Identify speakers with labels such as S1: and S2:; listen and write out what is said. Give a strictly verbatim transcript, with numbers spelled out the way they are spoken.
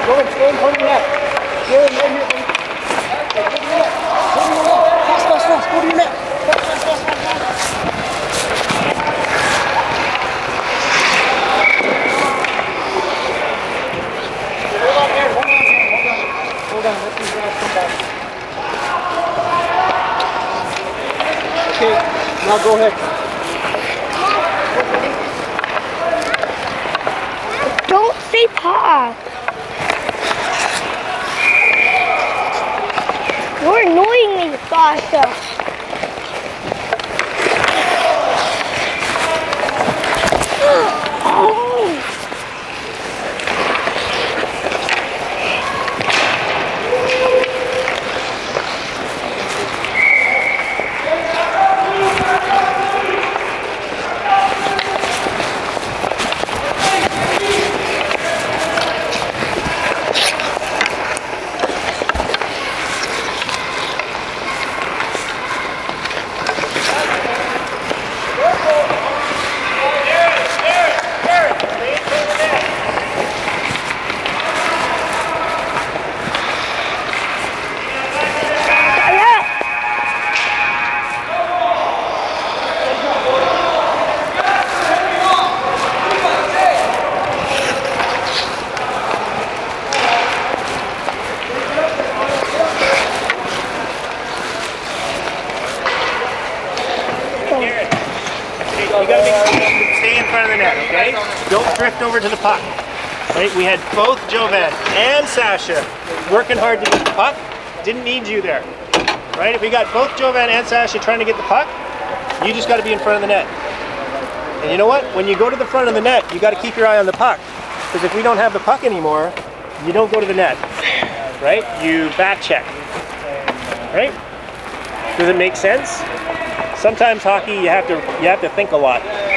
S1: Go in, go in, hold your net. Go in, right here. Go to your net. Go to your net. Fast, fast, fast. Go to your net. Fast, fast, fast, fast, fast. Hold on, Aaron. Hold on, hold on. Hold on. Let these guys come back. Okay, now go ahead.
S2: Don't say pop. You're annoying me, Sasha.
S3: You gotta make, stay in front of the net, okay? Don't drift over to the puck. Right? We had both Jovan and Sasha working hard to get the puck. Didn't need you there. Right? If we got both Jovan and Sasha trying to get the puck, you just gotta be in front of the net. And you know what? When you go to the front of the net, you gotta keep your eye on the puck. Because if we don't have the puck anymore, you don't go to the net. Right? You back check. Right? Does it make sense? Sometimes hockey, you have to you have to think a lot.